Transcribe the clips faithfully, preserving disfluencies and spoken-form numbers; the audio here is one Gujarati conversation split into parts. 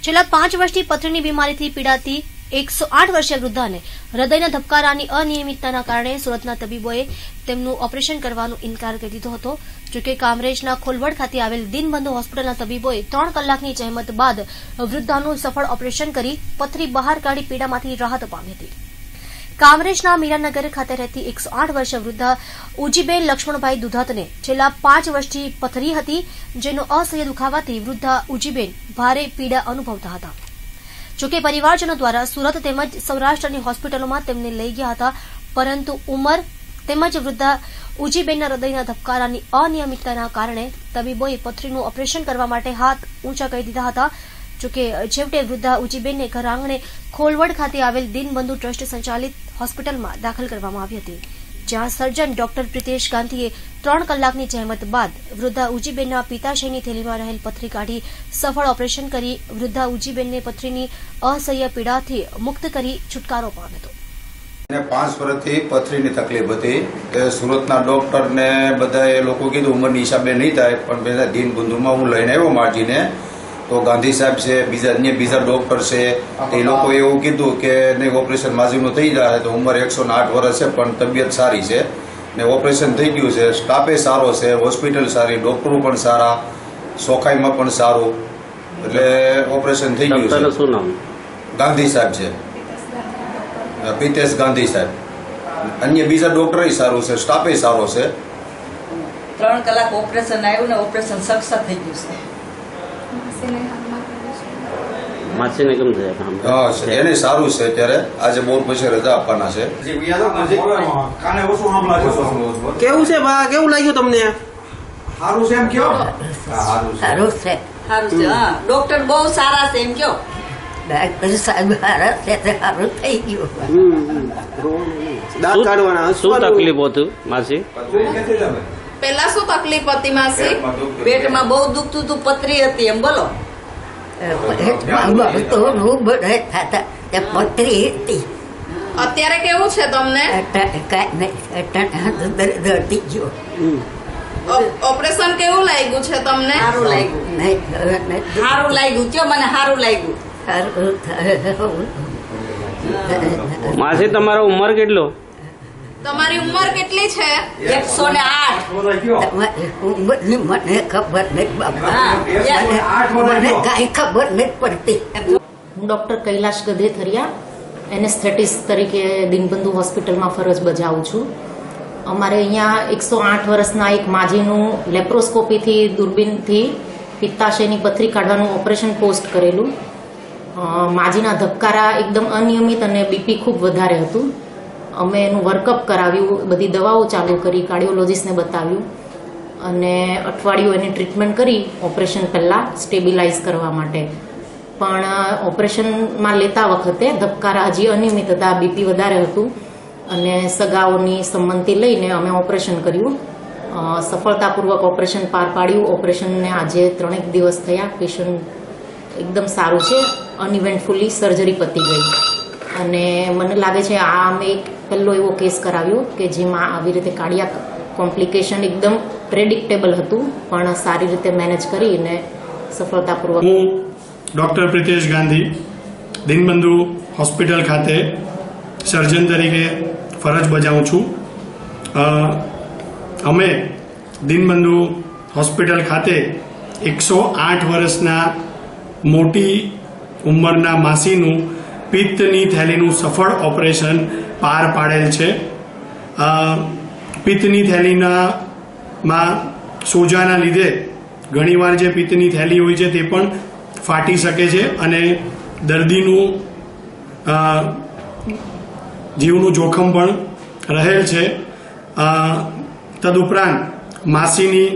છેલ્લા પાંચ વર્ષથી પથરીની બીમારીથી પીડાતી એકસો આઠ વર્ષીય વૃદ્ધાને હૃદયના ધબકારાની અનિયમિતતાના કારણે સુરતના તબીબોએ તેમનું ઓપરેશન કરવાનો ઇનકાર કરી દીધો હતો. જોકે કામરેજના ખોલવડ ખાતે આવેલ દીનબંધુ હોસ્પિટલના તબીબોએ ત્રણ કલાકની જહેમત બાદ વૃદ્ધાનું સફળ ઓપરેશન કરી પથરી બહાર કાઢી પીડામાંથી રાહત પામી હતી. કામરેજના મીરાનગર ખાતે રહેતી એકસો આઠ વર્ષીય વૃદ્ધા ઉજીબેન લક્ષ્મણભાઈ દુધાતને છેલ્લા પાંચ વર્ષથી પથરી હતી, જેનો અસહ્ય દુખાવાથી વૃદ્ધા ઉજીબેન ભારે પીડા અનુભવતા હતા. જોકે પરિવારજનો દ્વારા સુરત તેમજ સૌરાષ્ટ્રની હોસ્પિટલોમાં તેમને લઈ ગયા હતા, પરંતુ ઉંમર તેમજ વૃદ્ધા ઉજીબેનના હૃદયના ધબકારાની અનિયમિતતાના કારણે તબીબોએ પથરીનું ઓપરેશન કરવા માટે હાથ ઊંચા કરી દીધા હતા. જોકે છેવટે વૃદ્ધા ઉજીબેનને ઘર આંગણે ખોલવડ ખાતે આવેલ દીનબંધુ ટ્રસ્ટ સંચાલિત હોસ્પિટલમાં દાખલ કરવામાં આવી હતી, જ્યાં સર્જન ડોક્ટર પ્રિતેશ ગાંધીએ ત્રણ કલાકની જહેમત બાદ વૃદ્ધા ઉજીબેનના પિત્તાશયની થેલીમાં રહેલ પથરી કાઢી સફળ ઓપરેશન કરી વૃદ્ધા ઉજીબેનને પથરીની અસહ્ય પીડાથી મુક્ત કરી છુટકારો પામ્યો હતો. પાંચ વર્ષથી પથરીની તકલીફ હતી. સુરતના ડોક્ટર ને બધા એ લોકો કીધું ઉંમરની હિસાબે નહીં થાય, પણ પેલા દીનબંધુમાં હું લઈને આવ્યો માર્જીને, તો ગાંધી સાહેબ છે, બીજા અન્ય બીજા ડોક્ટર છે, એ લોકો એવું કીધું કે નહીં ઓપરેશન માજીનું થઈ જાય. તો ઉંમર એકસો આઠ વર્ષ છે, પણ તબિયત સારી છે ને ઓપરેશન થઈ ગયું છે. સ્ટાફે સારો છે, હોસ્પિટલ સારી, ડોક્ટરો પણ સારા, ચોખાઈમાં પણ સારું, એટલે ઓપરેશન થઈ ગયું છે. શું નામ? ગાંધી સાહેબ છે, પ્રિતેશ ગાંધી સાહેબ. અન્ય બીજા ડોક્ટર સારું છે, સ્ટાફે સારો છે. ત્રણ કલાક ઓપરેશન આવ્યું ને ઓપરેશન સક્સેસ થઈ ગયું છે. માસીને કેમ છે? હા, એને સારું છે. અત્યારે આજે બહુ પછી રજા આપવાના છે. કેવું છે બા? કેવું લાગ્યું તમને? સારું છે એમ કયો? સારું છે, સારું છે. હા, ડોક્ટર બહુ સારા છે એમ કયો? ડોક્ટર સાહેબ સારા છે, સારું થઈ ગયું. દાંત કાઢવાના શું તકલીફ હતું માસી? પેલા શું તકલીફ હતી માસી? પેટમાં બહુ દુખતું હતું, પથરી હતી એમ બોલો. પથરી હતી. અત્યારે કેવું છે તમને? ઓપરેશન કેવું લાગ્યું છે તમને? સારું લાગ્યું, સારું લાગ્યું છે મને, સારું લાગ્યું. માસી તમારો ઉંમર કેટલો? તમારી ઉંમર કેટલી છે? એકસો ને આઠ. મને ખબર નહીં બાપા, મને કઈ ખબર નહીં પડતી. હું ડોક્ટર કૈલાશ ગધેથરિયા એનેસ્થેટિસ્ટ તરીકે દીનબંધુ હોસ્પિટલમાં ફરજ બજાવું છું. અમારે અહીંયા એકસો આઠ વર્ષના એક માજીનું લેપ્રોસ્કોપીથી દૂરબીનથી પિત્તાશયની પથરી કાઢવાનું ઓપરેશન પોસ્ટ કરેલું. માજીના ધબકારા એકદમ અનિયમિત અને બીપી ખૂબ વધારે હતું. અમે એનું વર્કઅપ કરાવ્યું, બધી દવાઓ ચાલુ કરી, કાર્ડિયોલોજીસ્ટને બતાવ્યું અને અઠવાડિયું એની ટ્રીટમેન્ટ કરી ઓપરેશન પહેલાં સ્ટેબિલાઇઝ કરવા માટે. પણ ઓપરેશનમાં લેતા વખતે ધબકારા હજી અનિયમિત હતા, બીપી વધારે હતું અને સગાઓની સંમતિ લઈને અમે ઓપરેશન કર્યું. સફળતાપૂર્વક ઓપરેશન પાર પાડ્યું. ઓપરેશનને આજે ત્રણેક દિવસ થયા. પેશન્ટ એકદમ સારું છે, અનઇવેન્ટફુલી સર્જરી પતી ગઈ અને મને લાગે છે આ અમે એક પહેલો એવો કેસ કરાવ્યો કે જેમાં આવી રીતે કાર્ડિયાક કોમ્પ્લિકેશન એકદમ પ્રેડિક્ટેબલ હતું, પણ સારી રીતે મેનેજ કરીને સફળતાપૂર્વક. હું ડોક્ટર પ્રિતેશ ગાંધી દીનબંધુ હોસ્પિટલ ખાતે સર્જન તરીકે ફરજ બજાવું છું. અમે દીનબંધુ હોસ્પિટલ ખાતે એકસો આઠ વર્ષના મોટી ઉંમરના માસીનું પિત્તની થેલીનું સફળ ઓપરેશન પાર પાડેલ છે. પિત્તની થેલીના માં સોજાના લીધે ઘણીવાર જે પિત્તની થેલી હોય છે તે પણ ફાટી શકે છે અને દર્દીનું જીવનું જોખમ પણ રહેલ છે. તદુપરાંત માસીની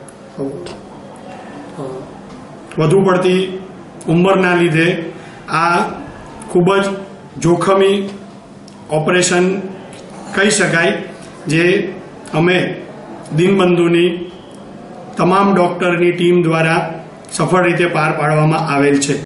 વધુ પડતી ઉંમરના લીધે આ ખૂબ જ જોખમી ઓપરેશન કહી શકાય, જે અમે દીનબંધુની તમામ ડોક્ટરની ટીમ દ્વારા સફળ રીતે પાર પાડવામાં આવેલ છે.